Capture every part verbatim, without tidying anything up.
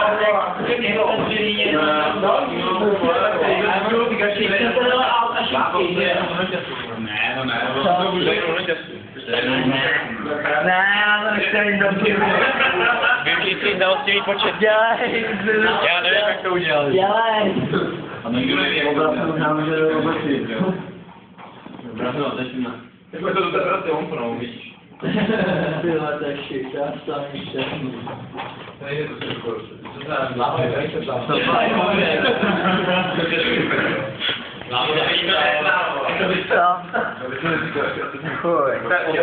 Ne, no ne, to už je Ne, já to nechci mít dobře. Vím, že jsi dal stělý počet. Dělej. Já nevím, jak to udělal. Dělej. A nikdo neví, jak Obratu možná, že obecně. Obratu na tečina. Jako je to do tebe ty omprou, víš. Tyhle, to je shit, já jsem šťastný. Nejde to se skoro. Co to je? Láva je, jak se tam. To je moje. Láva je, Fuj.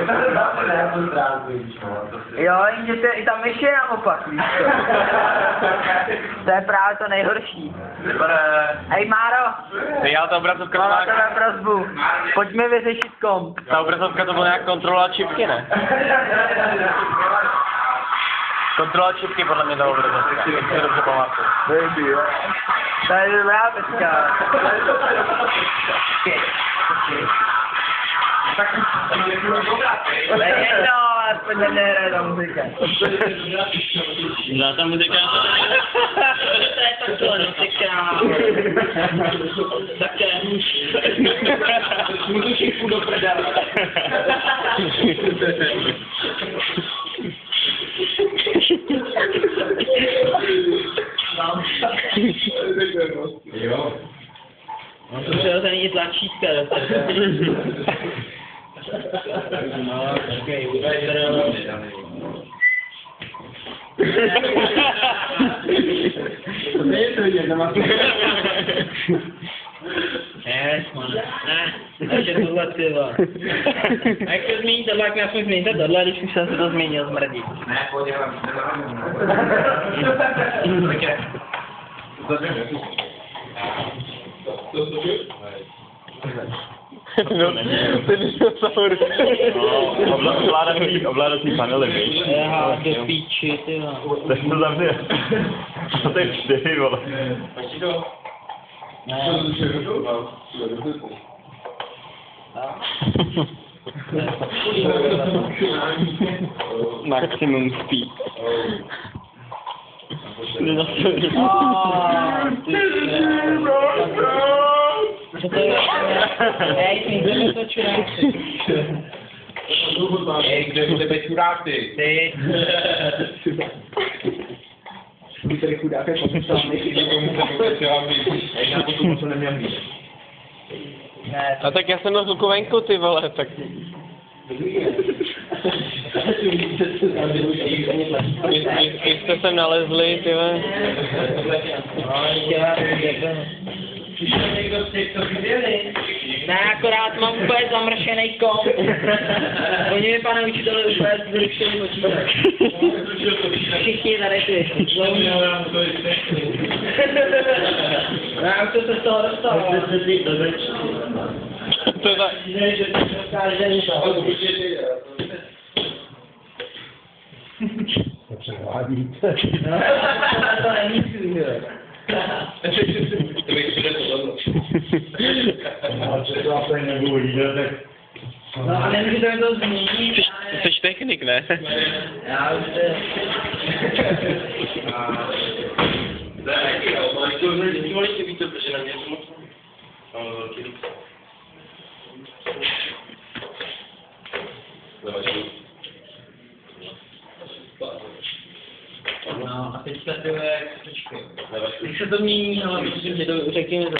Jo, jenže to je, i tam myš je naopak, víš co? To je právě to nejhorší. Hej Máro, Já ta obrazovka to mám na byla, tebe prosbu. Pojďme vyřešit komp. ta obrazovka to byla nějak kontrola čipky, ne? Kontrola čipky podle mě ta obrazovka, jak si dobře pamatuju. Baby, jo. To je dobrá pecka. To je jedno, aspoň nehraje ta muzika. Já ta muzika... To je takhle muzika. Také. Můžu všichni do prdele. Jo. On to třeba to není tlačítka, jo. No, okej, okay, to je to jedna maska. Ne, ne, ještě tohle tyhle. A jak to změní tohle, jak mě aspoň změníte tohle, když už jsem se to změnil, zmrdí. Ne, pojď, já vám No, ten dinosaur. Ovládací, ovládací panely, víš. Aha, do píči, ty no. Tak to za mě. To je čtyři, vole. Ne. Maximum speed. Co to je? Ej, ty to čuráci. Ej, kdo je tebe čuráci? Ty. Vy tady chudáke poslušáme, ej, na potom to neměl mít. Ne, A tak já jsem na zvuku venku, ty vole, tak... Vy jste sem nalezli, ty vole. Ne, akorát mám úplně zamršený kom. Oni mi, pane učitele, úplně zrušili počítač. Všichni tady ty. Já už to se z toho dostal. To je tak... To převádíte. To není svýho. To bych přijde to dobro. A co to asi nebudu lídat, tak... No a nemůžete mi to změnit. Jsi, jsi technik, ne? Já už to... To je taky, jo, ale to není voliště víc, protože na mě je to moc... Mám velký líp. No a teďka ty jak počkej. Když se to mění, ale myslím, že to řekněme